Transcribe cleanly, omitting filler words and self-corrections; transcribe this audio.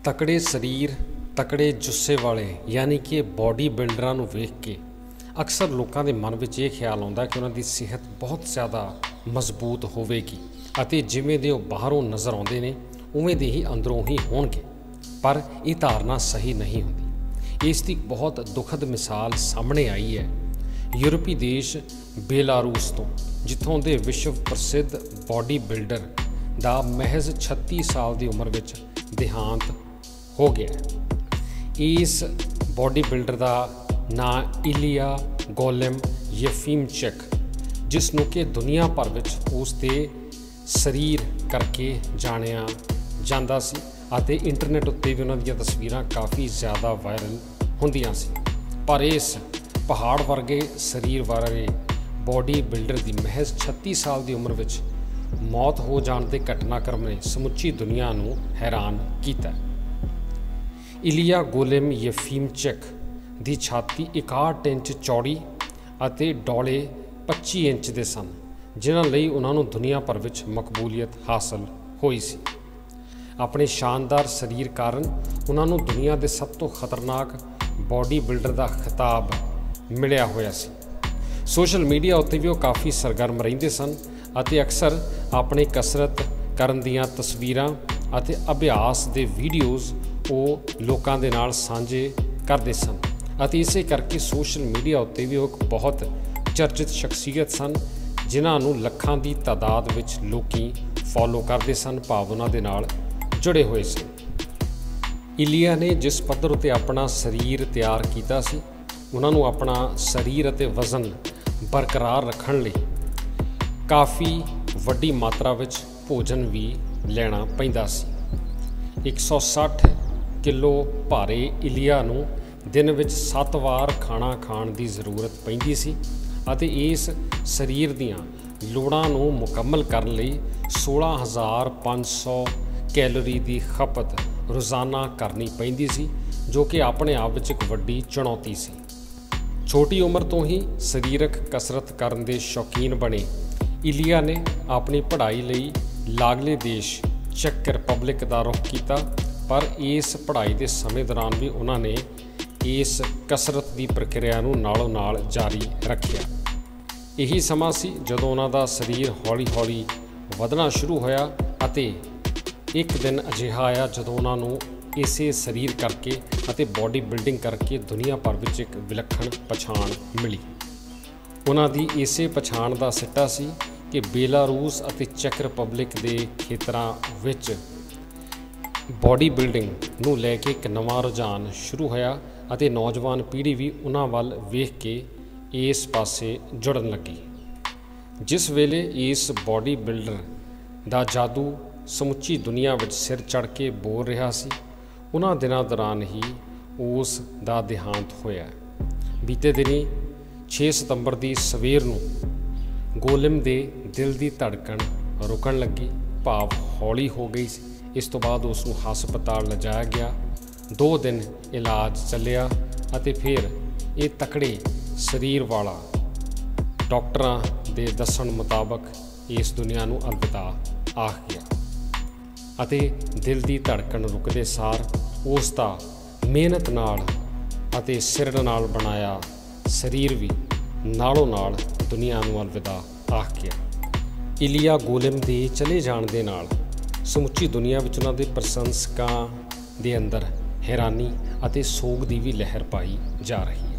ਤਕੜੇ ਸਰੀਰ ਤਕੜੇ ਜੁੱਸੇ ਵਾਲੇ ਯਾਨੀ ਕਿ ਬੋਡੀ ਬਿਲਡਰਾਂ ਨੂੰ ਵੇਖ ਕੇ ਅਕਸਰ ਲੋਕਾਂ ਦੇ ਮਨ ਵਿੱਚ ਇਹ ਖਿਆਲ ਆਉਂਦਾ ਕਿ ਉਹਨਾਂ ਦੀ ਸਿਹਤ ਬਹੁਤ ਜ਼ਿਆਦਾ ਮਜ਼ਬੂਤ ਹੋਵੇਗੀ ਅਤੇ ਜਿਵੇਂ ਦੇ ਉਹ ਬਾਹਰੋਂ ਨਜ਼ਰ ਆਉਂਦੇ ਨੇ ਉਵੇਂ ਦੇ ਹੀ ਅੰਦਰੋਂ ਹੀ ਹੋਣਗੇ। ਪਰ ਇਹ ਧਾਰਨਾ ਸਹੀ ਨਹੀਂ ਹੁੰਦੀ। ਇਸ ਦੀ ਬਹੁਤ ਦੁਖਦ ਮਿਸਾਲ ਸਾਹਮਣੇ ਆਈ ਹੈ ਯੂਰਪੀ ਦੇਸ਼ ਬੇਲਾਰੂਸ ਤੋਂ, ਜਿੱਥੋਂ ਦੇ ਵਿਸ਼ਵ ਪ੍ਰਸਿੱਧ ਬੋਡੀ ਬਿਲਡਰ ਦਾ ਮਹਿਜ਼ 36 ਸਾਲ ਦੀ ਉਮਰ ਵਿੱਚ ਦੇਹਾਂਤ ਹੋ ਗਿਆ। ਇਸ ਬੋਡੀ ਬਿਲਡਰ ਦਾ ਨਾਂ ਇਲੀਆ ਗੋਲੇਮ ਯੇਫੀਮਚਕ, ਜਿਸ ਨੂੰ ਕਿ ਦੁਨੀਆ ਭਰ ਵਿੱਚ ਉਸ ਦੇ ਸਰੀਰ ਕਰਕੇ ਜਾਣਿਆ ਜਾਂਦਾ ਸੀ ਅਤੇ ਇੰਟਰਨੈਟ ਉੱਤੇ ਵੀ ਉਹਨਾਂ ਦੀਆਂ ਤਸਵੀਰਾਂ ਕਾਫੀ ਜ਼ਿਆਦਾ ਵਾਇਰਲ ਹੁੰਦੀਆਂ ਸੀ। ਪਰ ਇਸ ਪਹਾੜ ਵਰਗੇ ਸਰੀਰ ਵਾਲੇ ਬੋਡੀ ਬਿਲਡਰ ਦੀ ਮਹਿਜ਼ 36 ਸਾਲ ਦੀ ਉਮਰ ਵਿੱਚ ਮੌਤ ਹੋ ਜਾਣ ਦੇ ਘਟਨਾਕ੍ਰਮ ਨੇ ਸਮੁੱਚੀ ਦੁਨੀਆ ਨੂੰ ਹੈਰਾਨ ਕੀਤਾ। ਇਲੀਆ ਗੋਲੇਮ ਯੇਫੀਮਚਕ ਦੀ ਛਾਤੀ 61 ਇੰਚ ਚੌੜੀ ਅਤੇ ਡੌਲੇ 25 ਇੰਚ ਦੇ ਸਨ, ਜਿਨ੍ਹਾਂ ਲਈ ਉਹਨਾਂ ਨੂੰ ਦੁਨੀਆ ਭਰ ਵਿੱਚ ਮਕਬੂਲੀਅਤ ਹਾਸਲ ਹੋਈ ਸੀ। ਆਪਣੇ ਸ਼ਾਨਦਾਰ ਸਰੀਰ ਕਾਰਨ ਉਹਨਾਂ ਨੂੰ ਦੁਨੀਆ ਦੇ ਸਭ ਤੋਂ ਖਤਰਨਾਕ ਬੋਡੀ ਬਿਲਡਰ ਦਾ ਖਿਤਾਬ ਮਿਲਿਆ ਹੋਇਆ ਸੀ। ਸੋਸ਼ਲ ਮੀਡੀਆ ਉੱਤੇ ਵੀ ਉਹ ਕਾਫੀ ਸਰਗਰਮ ਰਹਿੰਦੇ ਸਨ ਅਤੇ ਅਕਸਰ ਆਪਣੇ ਕਸਰਤ ਕਰਨ ਦੀਆਂ ਤਸਵੀਰਾਂ ਅਤੇ ਅਭਿਆਸ ਦੇ ਵੀਡੀਓਜ਼ ਉਹ ਲੋਕਾਂ ਦੇ ਨਾਲ ਸਾਂਝੇ ਕਰਦੇ ਸਨ ਅਤੇ ਇਸੇ ਕਰਕੇ ਸੋਸ਼ਲ ਮੀਡੀਆ ਉੱਤੇ ਵੀ ਉਹ ਇੱਕ ਬਹੁਤ ਚਰਚਿਤ ਸ਼ਖਸੀਅਤ ਸਨ, ਜਿਨ੍ਹਾਂ ਨੂੰ ਲੱਖਾਂ ਦੀ ਤਾਦਾਦ ਵਿੱਚ ਲੋਕੀ ਫੋਲੋ ਕਰਦੇ ਸਨ, ਭਾਵ ਉਹਨਾਂ ਦੇ ਨਾਲ ਜੁੜੇ ਹੋਏ ਸਨ। ਇਲੀਆ ਨੇ ਜਿਸ ਪੱਧਰ ਉੱਤੇ ਆਪਣਾ ਸਰੀਰ ਤਿਆਰ ਕੀਤਾ ਸੀ, ਉਹਨਾਂ ਨੂੰ ਆਪਣਾ ਸਰੀਰ ਅਤੇ ਵਜ਼ਨ ਬਰਕਰਾਰ ਰੱਖਣ ਲਈ ਕਾਫੀ ਵੱਡੀ ਮਾਤਰਾ ਵਿੱਚ ਭੋਜਨ ਵੀ ਲੈਣਾ ਪੈਂਦਾ ਸੀ। 160 ਕਿਲੋ ਭਾਰੇ ਇਲੀਆ ਨੂੰ ਦਿਨ ਵਿੱਚ 7 ਵਾਰ ਖਾਣਾ ਖਾਣ ਦੀ ਜ਼ਰੂਰਤ ਪੈਂਦੀ ਸੀ ਅਤੇ ਇਸ ਸਰੀਰ ਦੀਆਂ ਲੋੜਾਂ ਨੂੰ ਮੁਕੰਮਲ ਕਰਨ ਲਈ 16,500 ਕੈਲੋਰੀ ਦੀ ਖਪਤ ਰੋਜ਼ਾਨਾ ਕਰਨੀ ਪੈਂਦੀ ਸੀ, ਜੋ ਕਿ ਆਪਣੇ ਆਪ ਵਿੱਚ ਇੱਕ ਵੱਡੀ ਚੁਣੌਤੀ ਸੀ। ਛੋਟੀ ਉਮਰ ਤੋਂ ਹੀ ਸਰੀਰਕ ਕਸਰਤ ਕਰਨ ਦੇ ਸ਼ੌਕੀਨ ਬਣੇ ਇਲੀਆ ਨੇ ਆਪਣੀ ਪੜ੍ਹਾਈ ਲਈ ਲਾਗਲੇ ਦੇਸ਼ ਚੈਕ ਰਿਪਬਲਿਕ ਦਾ ਰੁਖ ਕੀਤਾ, ਪਰ ਇਸ ਪੜ੍ਹਾਈ ਦੇ ਸਮੇਂ ਦੌਰਾਨ ਵੀ ਉਹਨਾਂ ਨੇ ਇਸ ਕਸਰਤ ਦੀ ਪ੍ਰਕਿਰਿਆ ਨੂੰ ਨਾਲੋਂ ਨਾਲ ਜਾਰੀ ਰੱਖਿਆ। ਇਹੀ ਸਮਾਂ ਸੀ ਜਦੋਂ ਉਹਨਾਂ ਦਾ ਸਰੀਰ ਹੌਲੀ-ਹੌਲੀ ਵਧਣਾ ਸ਼ੁਰੂ ਹੋਇਆ ਅਤੇ ਇੱਕ ਦਿਨ ਅਜਿਹਾ ਆਇਆ ਜਦੋਂ ਉਹਨਾਂ ਨੂੰ ਇਸੇ ਸਰੀਰ ਕਰਕੇ ਅਤੇ ਬੋਡੀ ਬਿਲਡਿੰਗ ਕਰਕੇ ਦੁਨੀਆ ਭਰ ਵਿੱਚ ਇੱਕ ਵਿਲੱਖਣ ਪਛਾਣ ਮਿਲੀ। ਉਹਨਾਂ ਦੀ ਇਸੇ ਪਛਾਣ ਦਾ ਸਿੱਟਾ ਸੀ ਕਿ ਬੇਲਾਰੂਸ ਅਤੇ ਚੈਕ ਰਿਪਬਲਿਕ ਦੇ ਖੇਤਰਾਂ ਵਿੱਚ ਬੋਡੀ ਬਿਲਡਿੰਗ ਨੂੰ ਲੈ ਕੇ ਇੱਕ ਨਵਾਂ ਰੁਝਾਨ ਸ਼ੁਰੂ ਹੋਇਆ ਅਤੇ ਨੌਜਵਾਨ ਪੀੜ੍ਹੀ ਵੀ ਉਹਨਾਂ ਵੱਲ ਵੇਖ ਕੇ ਇਸ ਪਾਸੇ ਜੁੜਨ ਲੱਗੀ। ਜਿਸ ਵੇਲੇ ਇਸ ਬੋਡੀ ਬਿਲਡਰ ਦਾ ਜਾਦੂ ਸਮੁੱਚੀ ਦੁਨੀਆ ਵਿੱਚ ਸਿਰ ਚੜ੍ਹ ਕੇ ਬੋਲ ਰਿਹਾ ਸੀ, ਉਹਨਾਂ ਦਿਨਾਂ ਦੌਰਾਨ ਹੀ ਉਸ ਦਾ ਦੇਹਾਂਤ ਹੋਇਆ। ਬੀਤੇ ਦਿਨੀ 6 ਸਤੰਬਰ ਦੀ ਸਵੇਰ ਨੂੰ ਗੋਲੇਮ ਦੇ ਦਿਲ ਦੀ ਧੜਕਣ ਰੁਕਣ ਲੱਗੀ, ਭਾਵ ਹੌਲੀ ਹੋ ਗਈ ਸੀ। ਇਸ ਤੋਂ ਬਾਅਦ ਉਸ ਨੂੰ ਹਸਪਤਾਲ ਲਿਜਾਇਆ ਗਿਆ। 2 ਦਿਨ ਇਲਾਜ ਚੱਲਿਆ ਅਤੇ ਫਿਰ ਇਹ ਤਕੜੇ ਸਰੀਰ ਵਾਲਾ ਡਾਕਟਰਾਂ ਦੇ ਦੱਸਣ ਮੁਤਾਬਕ ਇਸ ਦੁਨੀਆ ਨੂੰ ਅਲਵਿਦਾ ਆਖ ਗਿਆ ਅਤੇ ਦਿਲ ਦੀ ਧੜਕਣ ਰੁਕਦੇ ਸਾਰ ਉਸ ਦਾ ਮਿਹਨਤ ਨਾਲ ਅਤੇ ਸਿਰ ਨਾਲ ਬਣਾਇਆ ਸਰੀਰ ਵੀ ਨਾਲੋਂ ਨਾਲ ਦੁਨੀਆ ਨੂੰ ਅਲਵਿਦਾ ਆਖ ਗਿਆ। ਇਲੀਆ ਗੋਲੇਮ ਦੇ ਚਲੇ ਜਾਣ ਦੇ ਨਾਲ ਸਮੁੱਚੀ ਦੁਨੀਆ ਵਿੱਚ ਉਹਨਾਂ ਦੇ ਪ੍ਰਸ਼ੰਸਕਾਂ ਦੇ ਅੰਦਰ ਹੈਰਾਨੀ ਅਤੇ ਸੋਗ ਦੀ ਵੀ ਲਹਿਰ ਪਾਈ ਜਾ ਰਹੀ ਹੈ।